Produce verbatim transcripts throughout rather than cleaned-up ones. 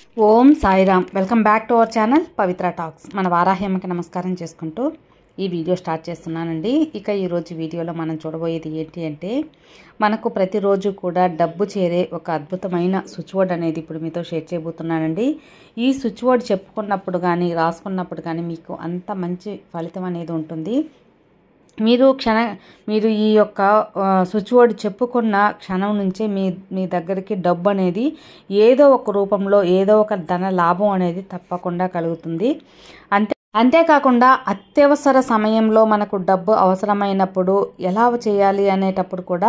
Om Sairam. Welcome back to our channel Pavitra talks. మన వారాహ్యమ్మకి నమస్కారం చేసుకుంటూ ఈ వీడియో స్టార్ట్ చేస్తున్నానండి. ఇక ఈరోజు వీడియోలో మనం చూడబోయేది ఏంటి అంటే, మనకు ప్రతిరోజు కూడా డబ్బు చేరే ఒక అద్భుతమైన స్విచ్ వర్డ్ అనేది ఇప్పుడు మీతో షేర్ చేయబోతున్నానండి. ఈ స్విచ్ వర్డ్ చెప్పుకున్నప్పుడు కానీ రాసుకున్నప్పుడు కానీ మీకు అంత మంచి ఫలితం అనేది ఉంటుంది. మీరు క్షణ మీరు ఈ యొక్క స్విచ్ వర్డ్ చెప్పుకున్న క్షణం నుంచే మీ మీ దగ్గరికి డబ్బు అనేది ఏదో ఒక రూపంలో ఏదో ఒక ధన లాభం అనేది తప్పకుండా కలుగుతుంది. అంతే అంతేకాకుండా అత్యవసర సమయంలో మనకు డబ్బు అవసరమైనప్పుడు ఎలా చేయాలి అనేటప్పుడు కూడా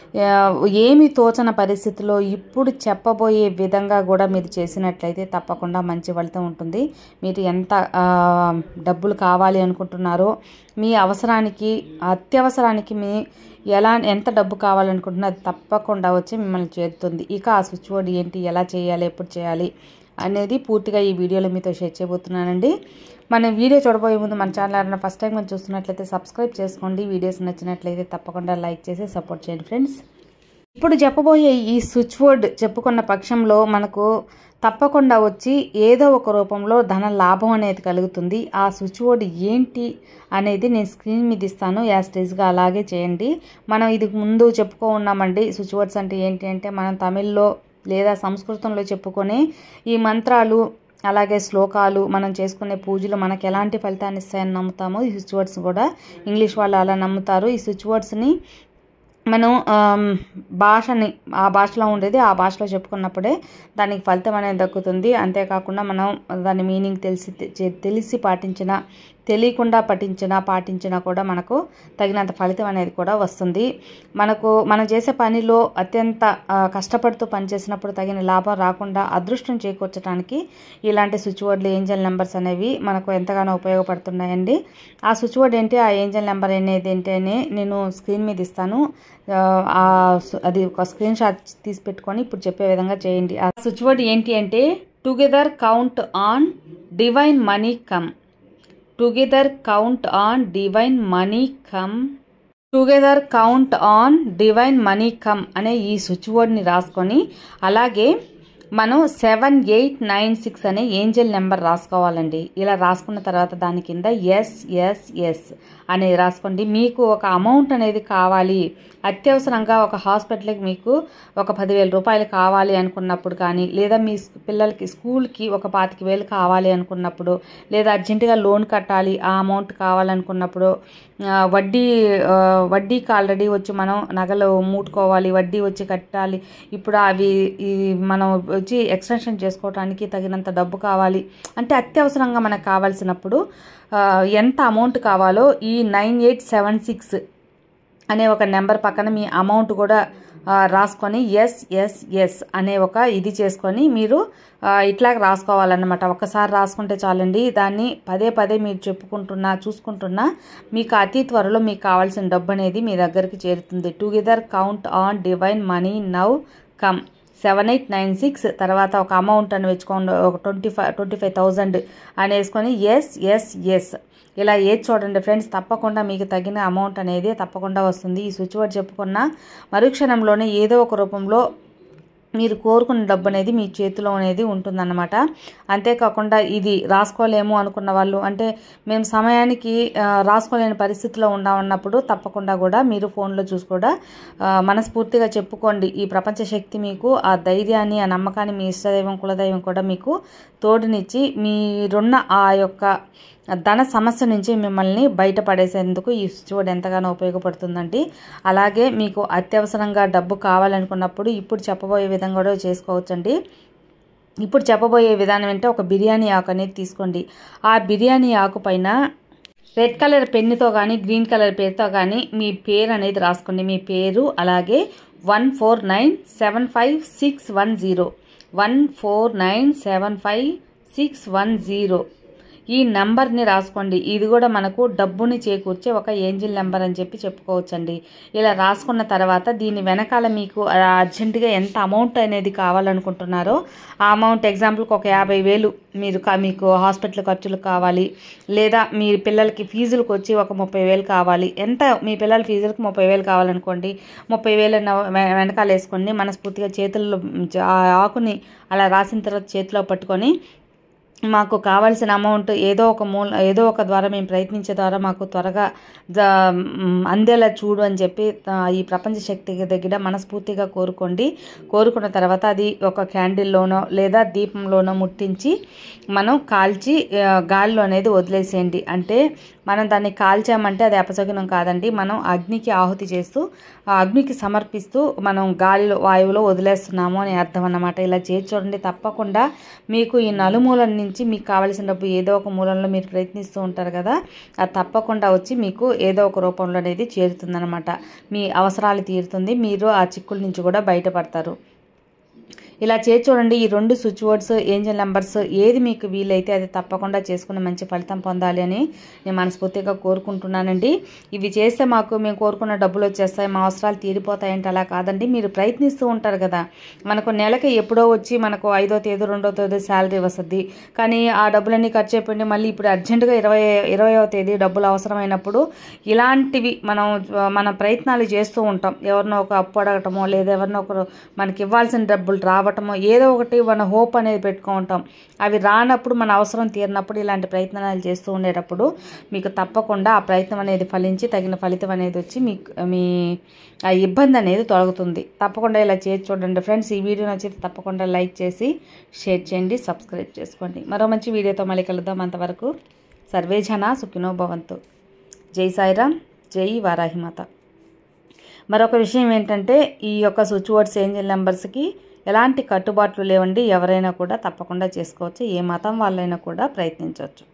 ఏమి తోచన పరిస్థితిలో ఇప్పుడు చెప్పబోయే విధంగా కూడా మీరు చేసినట్లయితే తప్పకుండా మంచి ఫలితం ఉంటుంది. మీరు ఎంత డబ్బులు కావాలి అనుకుంటున్నారో, మీ అవసరానికి అత్యవసరానికి మీ ఎలా ఎంత డబ్బు కావాలనుకుంటున్నా అది తప్పకుండా వచ్చి మిమ్మల్ని చేరుతుంది. ఇక ఆ స్విచ్ వర్డ్ ఏంటి, ఎలా చేయాలి, ఎప్పుడు చేయాలి అనేది పూర్తిగా ఈ వీడియోలో మీతో షేర్ చేయబోతున్నానండి. మన వీడియో చూడబోయే ముందు మన ఛానల్ ఎవరైనా ఫస్ట్ టైం మనం చూస్తున్నట్లయితే సబ్స్క్రైబ్ చేసుకోండి. వీడియోస్ నచ్చినట్లయితే తప్పకుండా లైక్ చేసి సపోర్ట్ చేయండి ఫ్రెండ్స్. ఇప్పుడు చెప్పబోయే ఈ స్విచ్ వర్డ్ చెప్పుకున్న పక్షంలో మనకు తప్పకుండా వచ్చి ఏదో ఒక రూపంలో ధన లాభం అనేది కలుగుతుంది. ఆ స్విచ్ వర్డ్ ఏంటి అనేది నేను స్క్రీన్ మీద ఇస్తాను, యాస్టేజ్గా అలాగే చేయండి. మనం ఇది ముందు చెప్పుకో ఉన్నామండి. స్విచ్ వర్డ్స్ అంటే ఏంటి అంటే, మనం తమిళ్లో లేదా సంస్కృతంలో చెప్పుకొని ఈ మంత్రాలు అలాగే శ్లోకాలు మనం చేసుకునే పూజలు మనకు ఎలాంటి ఫలితాన్ని ఇస్తాయని నమ్ముతామో, ఈ స్విచ్ వర్డ్స్ కూడా ఇంగ్లీష్ వాళ్ళు అలా నమ్ముతారు. ఈ స్విచ్ వర్డ్స్ని మనం భాషని ఆ భాషలో ఉండేది ఆ భాషలో చెప్పుకున్నప్పుడే దానికి ఫలితం అనేది దక్కుతుంది. అంతేకాకుండా మనం దాని మీనింగ్ తెలిసి తెలిసి పాటించిన తెలియకుండా పఠించినా పాటించినా కూడా మనకు తగినంత ఫలితం అనేది కూడా వస్తుంది. మనకు మనం చేసే పనిలో అత్యంత కష్టపడుతూ పనిచేసినప్పుడు తగిన లాభం రాకుండా అదృష్టం చేకూర్చడానికి ఇలాంటి స్విచ్ వర్డ్లు, ఏంజల్ నెంబర్స్ అనేవి మనకు ఎంతగానో ఉపయోగపడుతున్నాయండి. ఆ స్విచ్ వర్డ్ ఏంటి, ఆ ఏంజల్ నెంబర్ అనేది ఏంటి అని నేను స్క్రీన్ మీద ఇస్తాను. అది ఒక స్క్రీన్ షాట్ తీసి పెట్టుకొని ఇప్పుడు చెప్పే విధంగా చేయండి. ఆ స్విచ్ వర్డ్ ఏంటి అంటే, together count on divine money come. Together count on divine money come. Together count on divine money come అనే ఈ స్విచ్ వర్డ్ని రాసుకొని, అలాగే మనం సెవెన్ ఎయిట్ నైన్ సిక్స్ అనే ఏంజల్ నెంబర్ రాసుకోవాలండి. ఇలా రాసుకున్న తర్వాత దాని కింద ఎస్ ఎస్ ఎస్ అనేది రాసుకోండి. మీకు ఒక అమౌంట్ అనేది కావాలి, అత్యవసరంగా ఒక హాస్పిటల్కి మీకు ఒక పదివేల రూపాయలు కావాలి అనుకున్నప్పుడు కానీ, లేదా మీ పిల్లలకి స్కూల్కి ఒక పాతిక వేలు కావాలి అనుకున్నప్పుడు, లేదా అర్జెంటుగా లోన్ కట్టాలి ఆ అమౌంట్ కావాలనుకున్నప్పుడు, వడ్డీ వడ్డీకి ఆల్రెడీ వచ్చి మనం నగలు మూటుకోవాలి, వడ్డీ వచ్చి కట్టాలి, ఇప్పుడు అవి మనం వచ్చి ఎక్స్టెన్షన్ చేసుకోవడానికి తగినంత డబ్బు కావాలి అంటే, అత్యవసరంగా మనకు కావాల్సినప్పుడు ఎంత అమౌంట్ కావాలో ఈ నైన్ ఎయిట్ సెవెన్ సిక్స్ అనే ఒక నెంబర్ పక్కన మీ అమౌంట్ కూడా రాసుకొని ఎస్ ఎస్ ఎస్ అనే ఒక ఇది చేసుకొని మీరు ఇట్లా రాసుకోవాలన్నమాట. ఒక్కసారి రాసుకుంటే చాలండి. దాన్ని పదే పదే మీరు చెప్పుకుంటున్నా చూసుకుంటున్నా మీకు అతి త్వరలో మీకు కావాల్సిన డబ్బు అనేది మీ దగ్గరికి చేరుతుంది. Together count on divine money now come. Seven eight nine six తర్వాత ఒక అమౌంట్ అని వేసుకోండి, ఒక twenty five twenty five thousand అని వేసుకొని ఎస్ ఎస్ ఎస్ ఇలా ఏది చూడండి ఫ్రెండ్స్, తప్పకుండా మీకు తగిన అమౌంట్ అనేది తప్పకుండా వస్తుంది. ఈ స్విచ్ వర్డ్ చెప్పుకున్న మరుక్షణంలోనే ఏదో ఒక రూపంలో మీరు కోరుకున్న డబ్బు అనేది మీ చేతిలో అనేది ఉంటుందన్నమాట. అంతేకాకుండా ఇది రాసుకోలేము అనుకున్న వాళ్ళు, అంటే మేము సమయానికి రాసుకోలేని పరిస్థితిలో ఉన్నామన్నప్పుడు తప్పకుండా కూడా మీరు ఫోన్లో చూసి కూడా మనస్ఫూర్తిగా చెప్పుకోండి. ఈ ప్రపంచ శక్తి మీకు ఆ ధైర్యాన్ని, ఆ నమ్మకాన్ని, మీ ఇష్టదైవం కులదైవం కూడా మీకు తోడునిచ్చి మీరున్న ఆ యొక్క ధన సమస్య నుంచి మిమ్మల్ని బయటపడేసేందుకు ఈ స్విచ్ వర్డ్ ఎంతగానో ఉపయోగపడుతుందండి. అలాగే మీకు అత్యవసరంగా డబ్బు కావాలనుకున్నప్పుడు ఇప్పుడు చెప్పబోయే విధంగా కూడా చేసుకోవచ్చండి. ఇప్పుడు చెప్పబోయే విధానం అంటే, ఒక బిర్యానీ ఆకు అనేది తీసుకోండి. ఆ బిర్యానీ ఆకు పైన రెడ్ కలర్ పెన్నుతో కానీ గ్రీన్ కలర్ పేరుతో కానీ మీ పేరు అనేది రాసుకోండి. మీ పేరు, అలాగే one four nine seven five six one zero one four nine seven five six one zero ఈ నెంబర్ని రాసుకోండి. ఇది కూడా మనకు డబ్బుని చేకూర్చే ఒక ఏంజిల్ నెంబర్ అని చెప్పి చెప్పుకోవచ్చండి. ఇలా రాసుకున్న తర్వాత దీని వెనకాల మీకు అర్జెంటుగా ఎంత అమౌంట్ అనేది కావాలనుకుంటున్నారో ఆ అమౌంట్, ఎగ్జాంపుల్కి ఒక యాభై వేలు మీరు మీకు హాస్పిటల్ ఖర్చులు కావాలి, లేదా మీ పిల్లలకి ఫీజులకు వచ్చి ఒక ముప్పై వేలు కావాలి, ఎంత మీ పిల్లల ఫీజులకు ముప్పై వేలు కావాలనుకోండి, ముప్పై వేలు వెనకాల వేసుకోండి. మనస్ఫూర్తిగా చేతుల్లో ఆ ఆకుని అలా రాసిన తర్వాత చేతిలో పట్టుకొని మాకు కావాల్సిన అమౌంట్ ఏదో ఒక మూల ఏదో ఒక ద్వారా మేము ప్రయత్నించే ద్వారా మాకు త్వరగా అందేలా చూడు అని చెప్పి ఈ ప్రపంచ శక్తి దగ్గర మనస్ఫూర్తిగా కోరుకోండి. కోరుకున్న తర్వాత అది ఒక క్యాండిల్లోనో లేదా దీపంలోనో ముట్టించి మనం కాల్చి గాలిలో అనేది వదిలేసేయండి. అంటే మనం దాన్ని కాల్చామంటే అది అపశకునం కాదండి. మనం అగ్నికి ఆహుతి చేస్తూ ఆ అగ్నికి సమర్పిస్తూ మనం గాలిలో వాయువులో వదిలేస్తున్నాము అని అర్థం అన్నమాట. ఇలా చేసి చూడండి. తప్పకుండా మీకు ఈ నలుమూలల నుంచి మీకు కావాల్సిన డబ్బు ఏదో ఒక మూలంలో మీరు ప్రయత్నిస్తూ ఉంటారు కదా, అది తప్పకుండా వచ్చి మీకు ఏదో ఒక రూపంలో అనేది చేరుతుందన్నమాట. మీ అవసరాలు తీరుతుంది, మీరు ఆ చిక్కుల నుంచి కూడా బయటపడతారు. ఇలా చేసి చూడండి. ఈ రెండు స్విచ్ వర్డ్స్, ఏంజల్ నెంబర్స్ ఏది మీకు వీలైతే అది తప్పకుండా చేసుకుని మంచి ఫలితం పొందాలి అని నేను మనస్ఫూర్తిగా కోరుకుంటున్నానండి. ఇవి చేస్తే మాకు మేము కోరుకున్న డబ్బులు వచ్చేస్తాయి, మా అవసరాలు తీరిపోతాయంటే అలా కాదండి. మీరు ప్రయత్నిస్తూ ఉంటారు కదా, మనకు నెలకి ఎప్పుడో వచ్చి మనకు ఐదో తేదీ రెండో తేదీ శాలరీ వస్తుంది, కానీ ఆ డబ్బులన్నీ ఖర్చు అయిపోయింది. మళ్ళీ ఇప్పుడు అర్జెంటుగా ఇరవై ఇరవయో తేదీ డబ్బులు అవసరమైనప్పుడు ఇలాంటివి మనం మన ప్రయత్నాలు చేస్తూ ఉంటాం. ఎవరినో ఒక అప్పు అడగటమో లేదా ఎవరినో ఒకరు మనకి ఇవ్వాల్సిన డబ్బులు రావటం, ఏదో ఒకటి మన హోప్ అనేది పెట్టుకుంటాం. అవి రానప్పుడు, మన అవసరం తీరినప్పుడు ఇలాంటి ప్రయత్నాలు చేస్తూ ఉండేటప్పుడు మీకు తప్పకుండా ఆ ప్రయత్నం అనేది ఫలించి తగిన ఫలితం అనేది వచ్చి మీకు మీ ఆ ఇబ్బంది అనేది తొలగుతుంది. తప్పకుండా ఇలా చేసి చూడండి ఫ్రెండ్స్. ఈ వీడియో నచ్చితే తప్పకుండా లైక్ చేసి షేర్ చేయండి, సబ్స్క్రైబ్ చేసుకోండి. మరో మంచి వీడియోతో మళ్ళీ కలుద్దాం. అంతవరకు సర్వే జన సుఖినో భవంతు. జై సాయిరామ్, జై వారాహిమాత. మరొక విషయం ఏంటంటే, ఈ యొక్క స్విచ్ వర్డ్స్ ఏంజల్ నెంబర్స్కి ఎలాంటి కట్టుబాట్లు లేవండి. ఎవరైనా కూడా తప్పకుండా చేసుకోవచ్చు, ఏ మతం వాళ్ళైనా కూడా ప్రయత్నించవచ్చు.